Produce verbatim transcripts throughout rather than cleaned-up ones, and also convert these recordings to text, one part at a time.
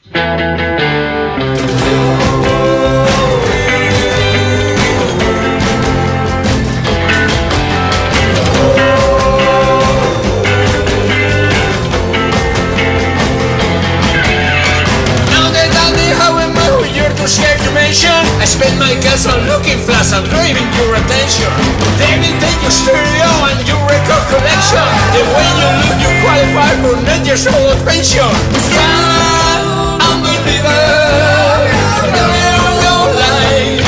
I spend my gas on looking flash and craving your attention. They will take your stereo and your record collection. The way you look, you qualify for net years old pension. Stand unbeliever, live your life.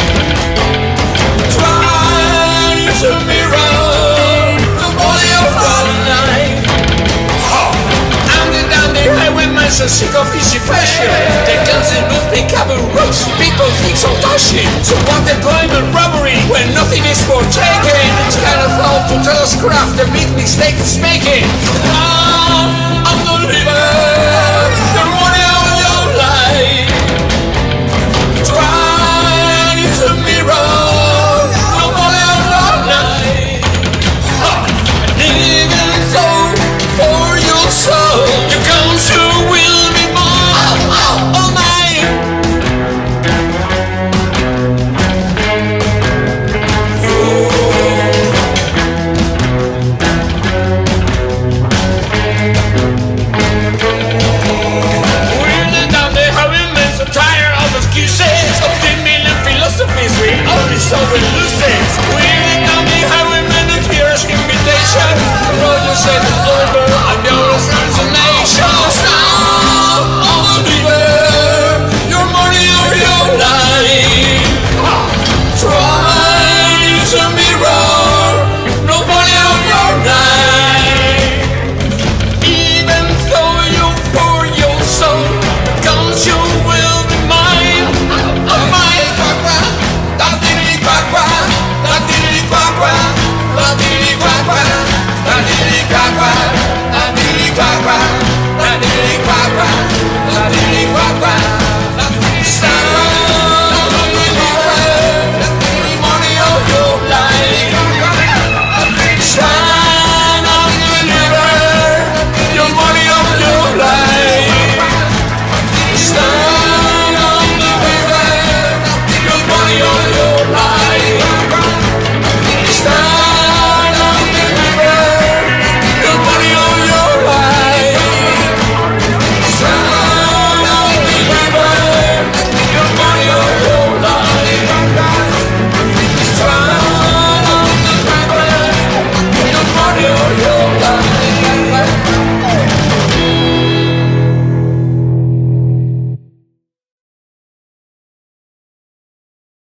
Try to mirror the body of one night. I'm the down the highwayman, so sick of easy pressure. They cancel booth, pick up a roots. People think so touchy. So what employment robbery when nothing is for taking? It's kind of hard to tell us craft the big mistake it's making. Ah, I'm not